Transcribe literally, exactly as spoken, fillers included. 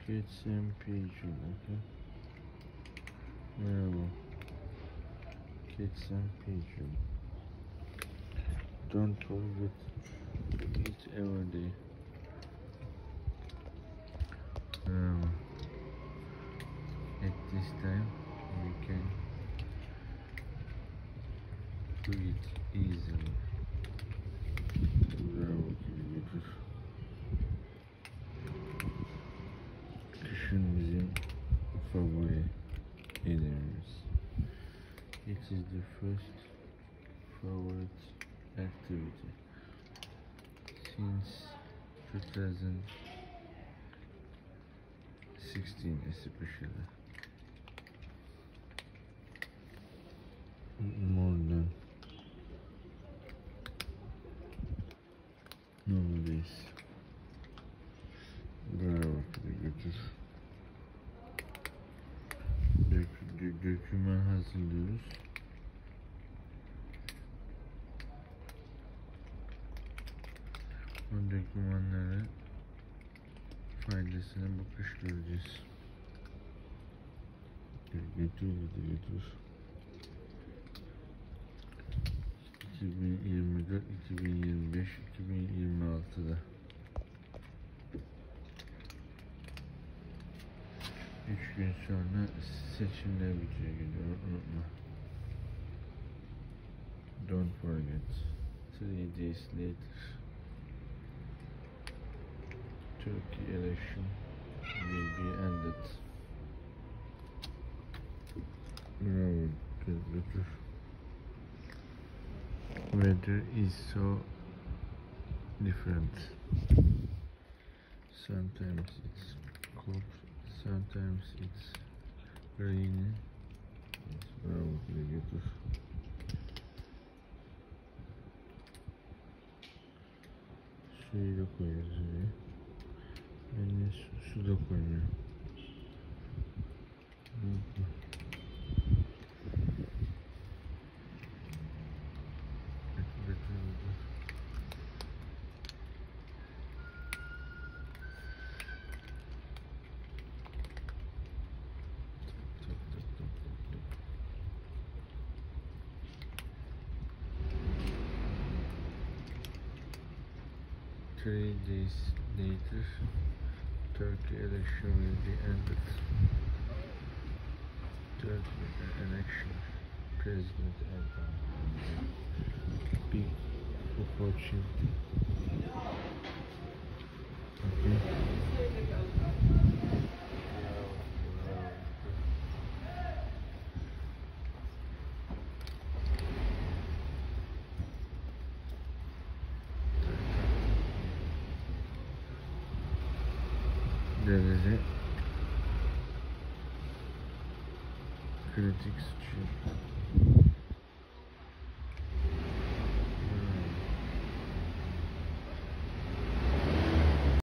Get some page, okay? Merhaba. Get some page. Don't forget to eat every day. Merhaba. At this time, you can do it easily. Bravo gibi götür. Kışın bizim favori yemeğimiz. It is the first favorite activity since two thousand sixteen especially. More than nowadays. Bravo gibi götür. Dök, dö, döküman hazırlıyoruz. O dökümanları faydasına bakış göreceğiz. Götür dedi götür. iki bin yirmi dört, iki bin yirmi beş, iki bin yirmi altıda üç gün sonra seçimler bitiyor, gidiyor, unutma. Don't forget. Three days later, Turkey election will be ended. Bravo, götür. Weather is so different. Sometimes it's cold, sometimes it's rainy. Bravo, götür. Suyu da koyuyoruz oraya. Yani su, su da koyuyor. Three days later, Turkey election will be ended. Turkey election, President Erdogan. Big opportunity. Okay. Derece kritik suçu.